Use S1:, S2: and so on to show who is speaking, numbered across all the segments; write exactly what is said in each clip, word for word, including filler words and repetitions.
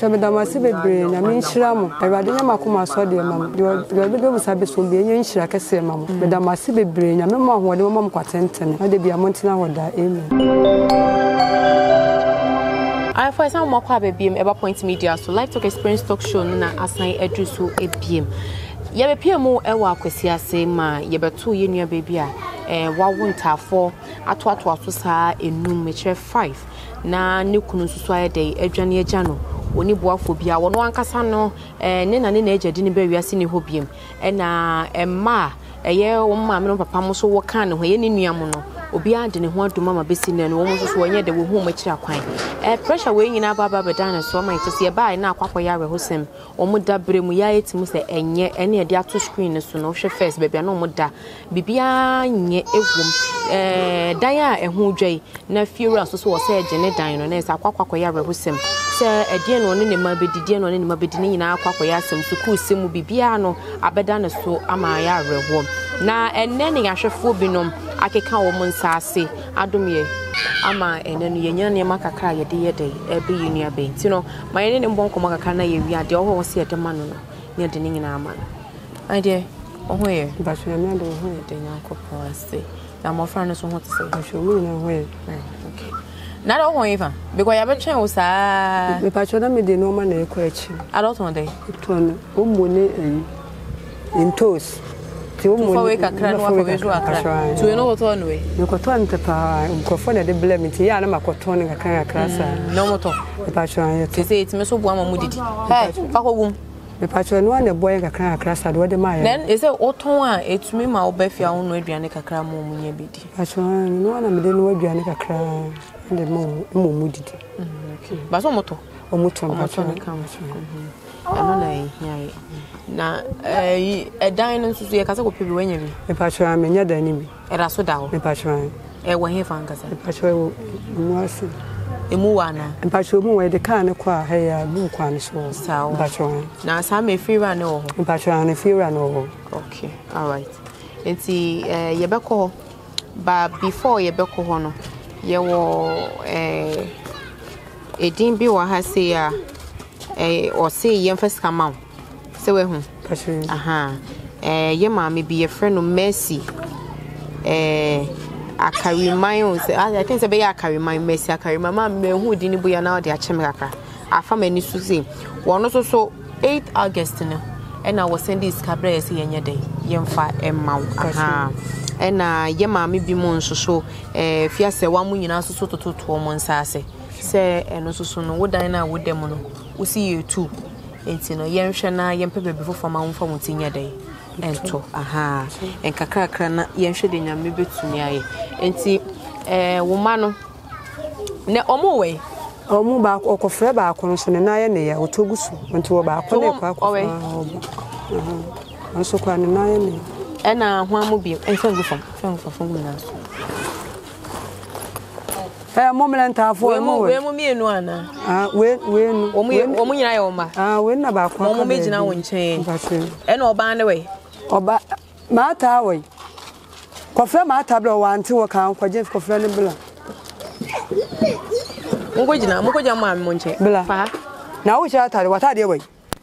S1: Chamedamasi bebre na me nhyira mo. Ewade nya makoma so de mam. De be be musa be so be nya nhyira kese mam. Medamasi bebre nya me mo ahode mo mam kwatentene. Na de bia montina hoda. Amen.
S2: I for some more kwa bebiem eba Pointmedia so live talk experience talk show na asan edu so ebiem. Ye be pie mu ewa akwasi ase ma ye beto ye nua baby a eh wawo ntafo ato ato aso saa enum meche five na ne kunu susu ayede adwane agya no oni boafo bia wono ankasa no eh ne na ne na agya di ne ba wiase ne hobiem e na emma eye wo ma me no papa mo so wo kan ne ho ye ne nua mo no obi ade ne ho adoma ma besi ne no wo so so wonye de wo hu ma kira kwan eh pressure we nyina baba bedana so ma itse ye ba na akwakọ ya rehosem o mu da bremu ya etimu se enye ene de ato screen so no hwe first bebia no mu da bibia nye egwom eh dan a ehu dwai na fiura so so wo se eje ne dan no na se akwakọ ya rehosem se edie no ne ne ma bedidie no ne ne ma bedine nyina akwakọ ya asem so ku semu bibia no abedana so ama ya rehom na enne ne yahwefo binom akeka wo munsase adomye ama ene no yenya ne makakra ye de ye de ebe yinua be nti no ma yene ne mbonko makakra na ye wi ade oho wo se ye de ma no ne de ne nyina ama ade oho ye ba so me ade oho ye de nyankopon ase na mo fra no so ho te se so wi na ho ye okay na do ho ifa because ya be twen wo saa
S1: me pa cho na me de no ma na e ko achi
S2: adult one day
S1: to no o mo ne in toes
S2: tu fa we kakra no fa we zo akra tu no woto no we
S1: me ko to ante pa ko fo na de blame ti ya na makoto ne kakra kakra sa
S2: no moto
S1: me pa cho an
S2: ti se ti me so bua ma mudidi hey fa ko gum
S1: me pa cho no na boy kakra kakra sa do de ma ya
S2: then is it oton a etumi ma wo ba fia ho no aduane kakra mo mu nya bedi
S1: pa cho no na me de no aduane kakra de mo mo mudidi
S2: okay ba so moto
S1: o moto
S2: pa cho ne kan ano na ehia na eh edan no susu ye kasa ko pebi wanya bi
S1: me pa cho me nya dan ni bi
S2: era so da ho
S1: me pa cho
S2: e wo he fan kasa
S1: me pa cho mo asi
S2: emu wana
S1: me pa cho mo we de kan ne kwa he ya bu kwa ne so
S2: sawo
S1: pa cho
S2: na sa me free run ho
S1: me pa cho ne free run ho
S2: okay all right enti eh ye beko ba before ye beko ho no ye wo eh edin bi wa ha se ya eh o se ye mfas kama se we hu aha eh ye ma me bi ye friend no Mercy eh akari man say I think say be akari man Mercy akari mama me hu di ni bu ya na o de ache me kakra afa mani su se wono so so eighth August no e na wo send this kabra ye se ye nye den ye mfa emma aha e na ye ma me bi mo nso so eh fiase wa mu nyina so so tototo mo nsase se eno so so no wo dan na wo dem no wo si ye two enti no yenhwe na yempe bebe fofo ma wonfa mutinya dai ento aha enkakrakra na yenhwe de nyame betumi aye enti eh wo ma no ne omo we
S1: omo ba okofre ba akono so ne na ye ne ya otogusu enti wo ba akono kwa kwa aha anso kwa ne na ye ne
S2: e na ho amobi enfa ngufam enfa ngufam na so
S1: eh moment afo
S2: mo we mo mienu ana
S1: ah we we nu
S2: omo omo nyina ye oma
S1: ah we na ba kwa
S2: omo megina wo nchen e na oba ne we
S1: oba mata we kofre mata bla wanti wo kan kwaje kofre ne bla
S2: mo ko gina mo ko ja ma mo nchen
S1: fa na wo sha tare wata de we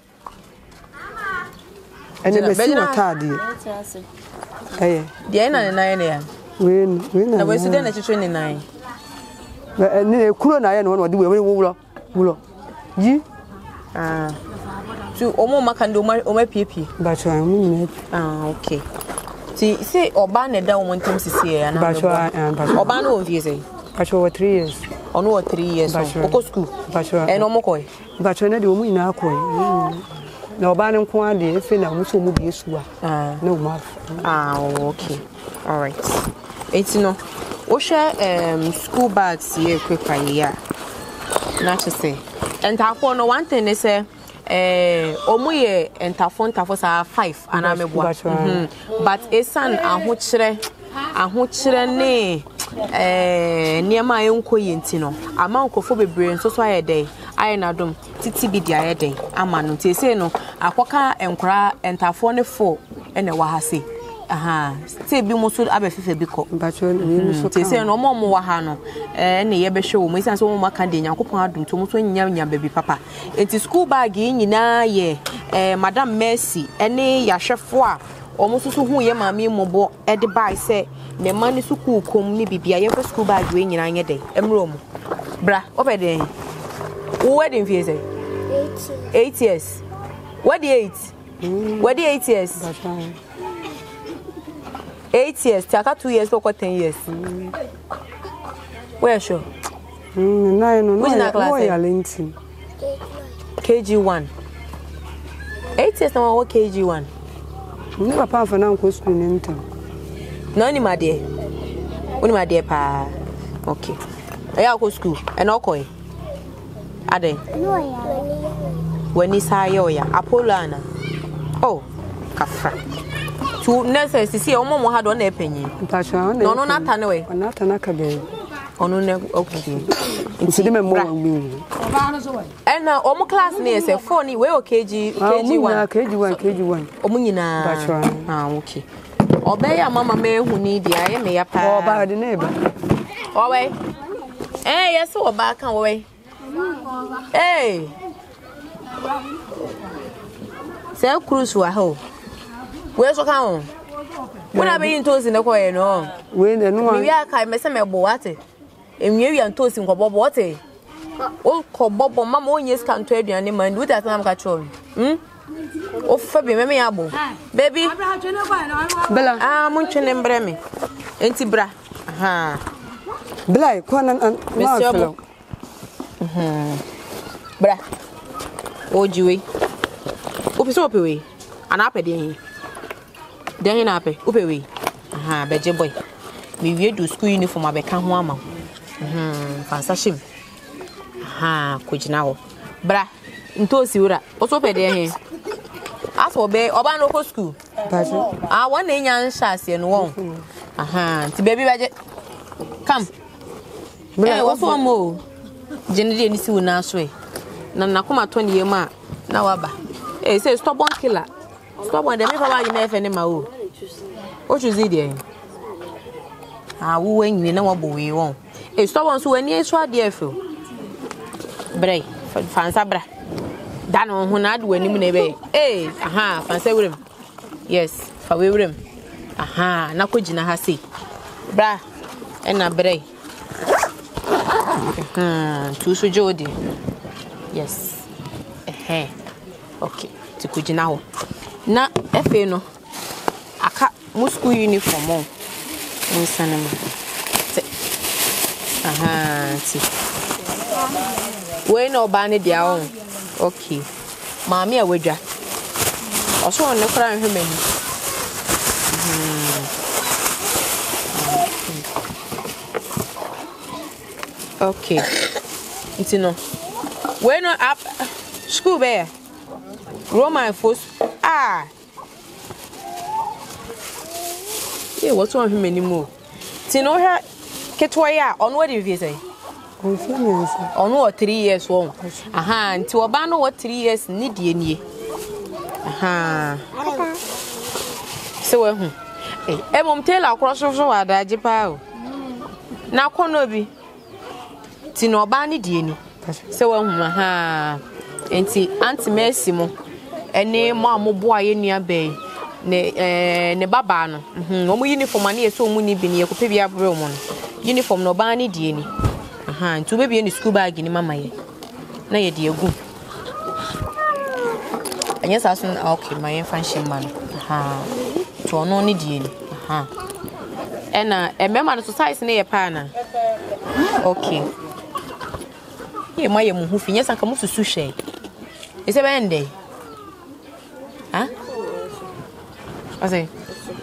S1: ene be si wata de eh
S2: de na ne na ne ya
S1: we we na
S2: na we si de na chicho ne na
S1: ni kuro na ye no no de we wulo wulo yi
S2: ah tu omo makande o ma piepie
S1: ba cho an mu ni
S2: ah okay ti say oba na da omo ntem sisi ya na
S1: ba cho an ba cho
S2: oba na o vie say
S1: ba cho three years
S2: ono o three years o ko school
S1: ba cho
S2: e no mo ko
S1: ba cho na de omo ina ko na oba ne nko ade efe na mu so mu bi esuwa
S2: ah
S1: na o ma
S2: ah okay all right eti no o share um school bags here quick ya na to say entafo no one thing is say eh omuye entafo entafo sa five ana meboa but esan ahokyere ahokyere ne eh niema yenko yenti no ama nkofo bebre nso so ayede aye na dom titi bi dia ayede ama no tie say no akoka enkora entafo ne four ene wa ha se aha say bi mo so abefife bi ko
S1: mpacho ni so
S2: ka say no mo mo wa ha no eh na ye be hwe wo mo isan so mo maka de Nyankopon adum to mo so nya nya baby papa enti school bag yi nyina ye eh madam Mercy ene ya hwefo a omo so so hu ye maami mobo e de bai say ne ma ni school kom ni bibia ye school bag we nyina nye de emro mo bra obede wo wedding fee say eight years what the eight mm. what the eight years that's right. eight years taka two years or ten years mm. where sure
S1: mm nine no
S2: which
S1: no
S2: class
S1: no
S2: K G one eight years no K G one
S1: ni papa fa na nko school ni ntam
S2: no ni ma de oni ma de pa okay e ya ko school e na okoi ade no ya wani saye oya apolana oh kafra tu nese sisi omo mo ha do na epanyi
S1: mpacho
S2: no no nata ne we
S1: nata na ka be
S2: onu ne okay
S1: nsidi me mo ngbi
S2: ena omo class ne ese four ni we o K G K G one
S1: K G one K G one
S2: omo nyina mpacho ah okay obe ya mama me hu ni dia ye me ya pa
S1: oba de ne ba
S2: owe eh yes oba kan owe eh say cruise wa ho we so kan o wona be yin tosi ne koye no
S1: we ne no
S2: mi ya kai me se me bo wate enwie wi antosi nko bo wate o ko bobo mama onye scan to aduane man do that na ka cho hm o fa be me me ya bo baby
S1: bela
S2: ah mun twene mbre me enti bra aha
S1: bela ko na ma felo
S2: mhm bra ojiwe opi so opi we ana apede hin den na ape opi we aha beje boy me wie do school uniform abeka ho ama mhm fansa shim aha kujina ho bra ntosi wura o so pede hin aso be oba no ko school
S1: bajo
S2: ah won enya nsha ase no won aha ti baby beje come bra o so mo jenede ni si wona so e na nakoma to ne yema na waba eh say stubborn killer stubborn dem papa you na efe ne ma o o choose there ah wo wenyi na wabo we won eh stubborn so wani so ade efe brai fansa bra dan ho na ade wani mu na be eh aha fansa wurem yes fa we wurem aha na ko gina ha sei bra e na brai hmm tu so jodi yes eh okay ti kujina ho na efe no aka mu school uniform on mun sanama te aha ti we no ba ne dia on okay maami awadwa oso on ne kra nhwe mani okay it's no we no up school be Roman force ah yeah what's on him anymore tino ha ketwa ya on what if you say
S1: convenience
S2: on what three years won aha nti oba no what three years ni die nie aha so we hu eh e mom tela akroso so wada jipa o na kono bi tino oba ni die ni so we hu aha enti anti Mercy mo ene mo amoboa ye nua be ne eh ne baba no mhm omo uniform ane ye so omo ni bi ne yekope bi abre omo no uniform no ba ni die ni aha ntu be bi ni school bag ni mama ye na ye de egu anya sa so okay my function man aha to no ni die ni aha ena e mema no size ne ye pa na okay ye ma ye mu hu finya sanka mu susu hwe ese bende ah ase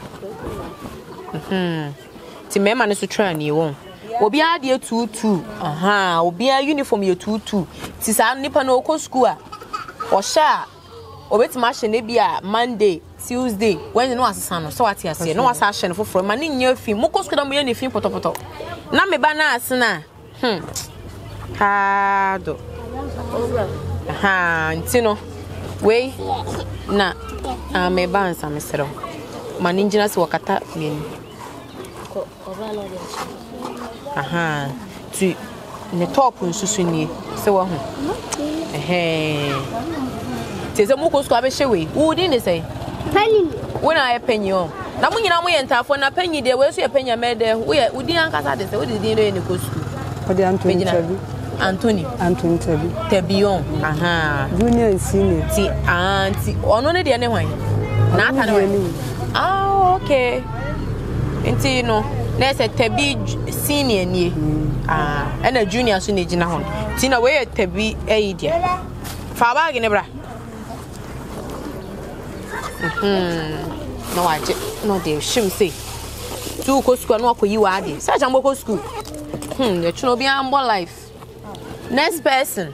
S2: mhm ti mema ne so try ni won obi a de two two aha obi a uniform ye two two ti sa nipa no ko school a o sha obeti ma hye ne bia Monday Tuesday when no asesa no so ati ase no wasa hye ne foforo ma ne nya fi mo ko school da mo ye ne fi potopoto na me ba na asena hm hado aha ntino we na a me ba nsa mesero maningina se wakata men aha tu ne top nsusu nie se wa ho eh te se mu ko sko abehye we wo din ne sei
S3: Penny.
S2: When I penny on. Na mu nyina mu yenta fo na penny de we so ye penya me de wo ye udi ankasa de se wo de din re ne ko school.
S1: Odi Anthony Tabi.
S2: Anthony.
S1: Anthony Tabi.
S2: Tabion. Aha.
S1: Junior and senior.
S2: Ti auntie ono ne de ne hwan. Na ata ne. Ah okay. Enti no na se Tabi senior nie. Ah, and a junior so ne gina hon. Ti na we Tabi e de. Fa bag ne bra. Hmm. No I no dey shim say. Tu ko school no akoyi wa ade. Sa jambo ko school. Hmm, you should be ambo life. Next person.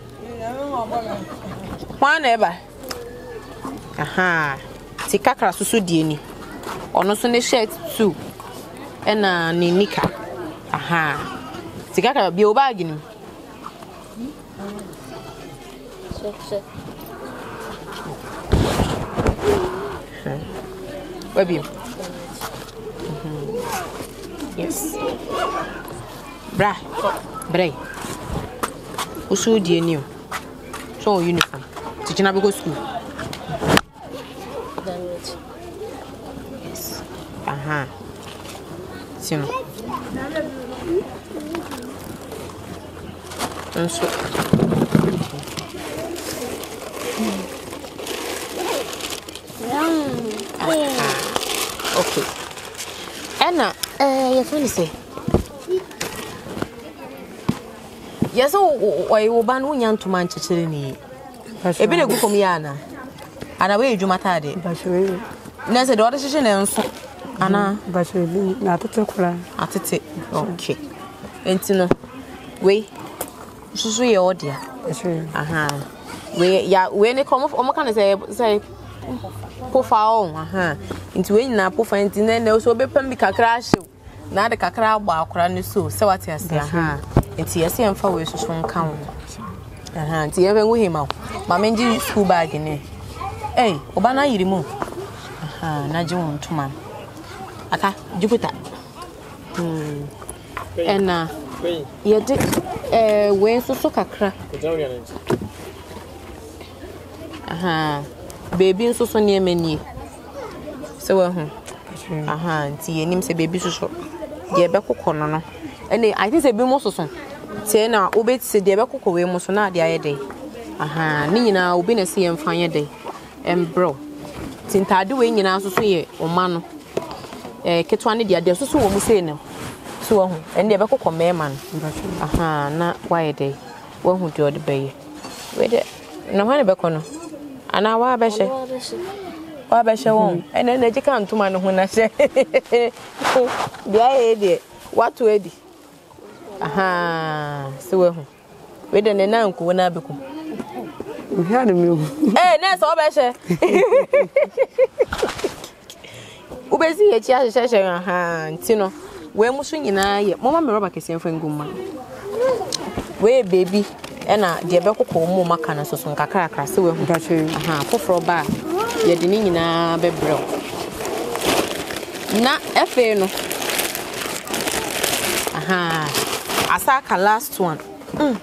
S2: One ever. Aha. Ti kakra susu die ni. Ono so ne shirt too. E na ni nika. Aha. Ti kakra bi o bag ni. Baby. Mm-hmm. Yes. Bra. Bra. Usu die ni o. So uniform. Ti na be go school. Yes. Aha. Sino. Enso. Okay. Anna, eh, you funny say. Yes, oh, why you ban one to Manchester ni? E be na gu kom ya na. Ana we edwuma taade.
S1: Bashwe.
S2: Na se do de hye na enso. Ana
S1: bashwe na atete kura.
S2: Atete. Okay. Enti no. We susu ye odia.
S1: Bashwe.
S2: Aha. We ya we ne kom o maka na say say pofa on aha. Enti we nyina pofa enti na na so be pam bi kakra hyew. Na de kakra agba akora ne so se wate ase aha. Enti yesi emfa we susu nka wo. Aha, enti ye vengu hima. Ma menji school bag ne. Eh, oba na yiri mu. Aha, na je won tuma. Aka, Jupiter. Hmm. Ena. Ye de eh we susu kakra. Aha. Baby nsusu ne emani. Se we ho. Aha, enti ye nim se baby susu. Ye be kokono no. Ene, I think se bi mo susu. Tie na obeti se de be kokko we mo so na de ayede. Aha, ni nyina obi na se yemfa yede. Embro. Tintade we nyina so so ye oma no. Eh ketwa ne de ade so so wo mu se ne. So wo ho. Ene de be kokko mema no. Aha, na wayede. Wo hu de ode be. We de na hwane be kono. Ana wa be hye. Wa be hye won. Ene na jika ntuma no ho na hye. Bia ye de. What we di? Aha, so we ho. We de na nku na beku.
S1: We had a meal.
S2: Eh, na so be hye. Ubezi ye chi ahye hye aha, ntino. We musu nyina ye. Mama me roba kese mfa ngumma. We baby, ena de be kokko mu maka na so so nkakra kra se we ho. Aha, foforo ba. Ye de ni nyina bebrɛ. Na efe no. Aha. Asaka last one. Mm.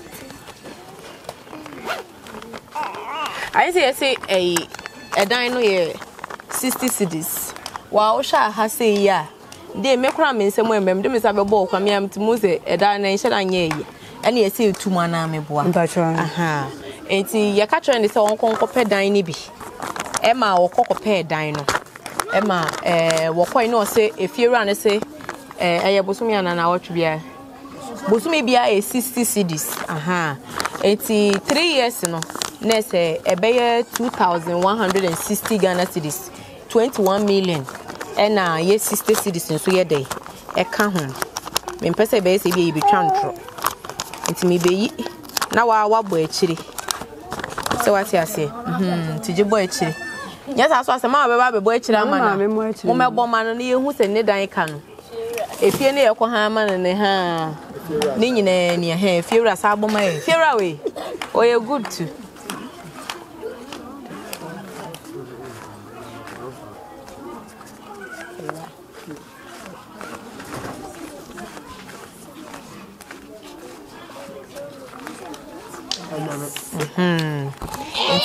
S2: I say say a a dino ye sixty cedis. Wa o sha ha say ya. Dey mekura me nsem embem de me sa be ball kwa me am ti mu say a dino e hye anye ye. Ene ye say tu ma na me boa. Aha. Enti ye ka trend say won konko pe dan ni bi. E ma wo kokko dan no. E ma eh wo koi no say efiewura ne say eh eye bosumi ana na wotwe bia. Bosumi bia e sixty cedis. Aha. Enti three years no. Next eh ebeye two thousand one hundred sixty Ghana cedis. twenty-one million. E na ye sixty cedis nso ye dey. E ka ho. Me mpese be se bia e bi twantro. Enti me beyi na wa wa bo akiri. Se wati ase. Mhm. Tije bo akiri. Yes, aso ase ma be ba be bo akiri ama na. Mo me bo ma no na ye hu se ne dan ka no. Efie ne yekọ ha ma ne ha. Ni nyina ni ha fiewura sa aboma e. Fiewura we. Oye good too.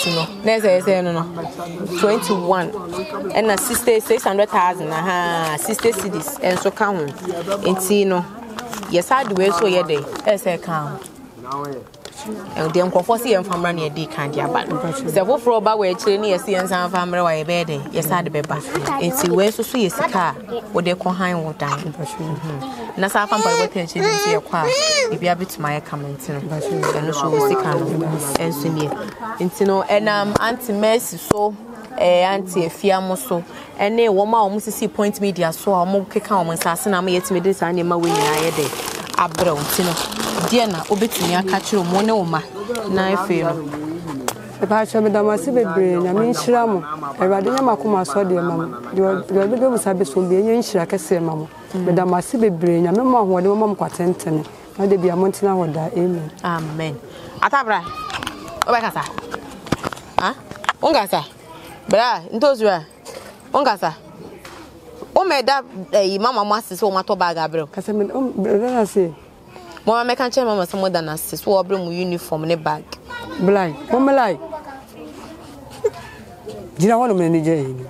S2: no na say say no no twenty-one and na six hundred thousand aha sixty cedis enso ka ho enti no yes ade we so ye dey e say ka ho and dem ko fosi em famra na e dey kan dia ba se wo fro ba we kire ni yes yen san famra wa ye be dey yes ade be ba enti we so so yesika wo de ko han wo dan na sa fam pa bo ten chi bi ye kwa e bia bituma ye comment no eno so yesika no enso nie enti no enam anti mercy so eh anti efiamo so ene wo ma wo sisi point media so a wo keka wo nsase na ma yetime de sa ne ma we nyina ye dey abra enti no dia na obetumi aka kire mo ne wo ma na efe no e ba cho me da ma si bebre na me nhira mo ewade nya makoma so de ma mo de de be sa be so be nya nhira kese ma mo me da ma si bebre nya me mo ahode mo ma kwatentene na de bia montina hoda amen amen atabra obekasa ha ongasa bra ntozua ongasa o me da eh mama mo asese o mato bag abro kasa me bra say mo me kan che mama so mo da na asese so obro mu uniform ne bag blai mo me lai jina wono me ni je ni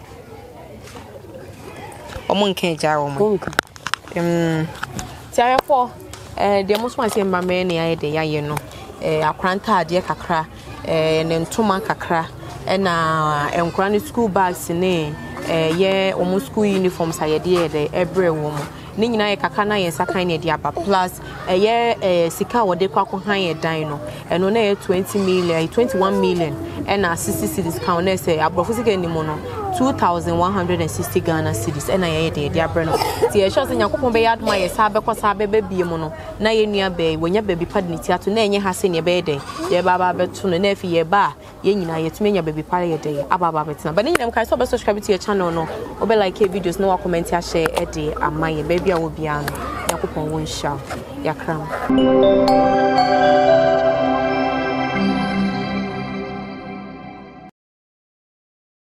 S2: o mo nkan ja wo mo em ti ayefo eh de mo so ma se mama me ni aye de yaye no eh akranta ade kakra eh ne ntoma kakra na enkura ni school bags ne eh ye omo school uniforms ayede ye every woman ni nyina ye kaka na ye sakan ne dia ba plus eh ye eh sika wode kwakọ han ye dan no eno na ye twenty million twenty-one million na sixty discount na say abrofo sika ni mo no two thousand one hundred sixty Ghana cedis na ye de dia bre no ti ye sure say yakopon be yad ma ye sa be kwasa be be bie mo no na ye nua be wonya be bi pad ni tiato na enye ha se ne be de ye ba ba be to no na afi ye ba ye nyina ye tumi nya be bi pare ye de aba ba betina ba ni nyina kai so be subscribe to your channel no o be like videos no wa comment ya share e de amaye be bia wo bia no yakopon won sha yakram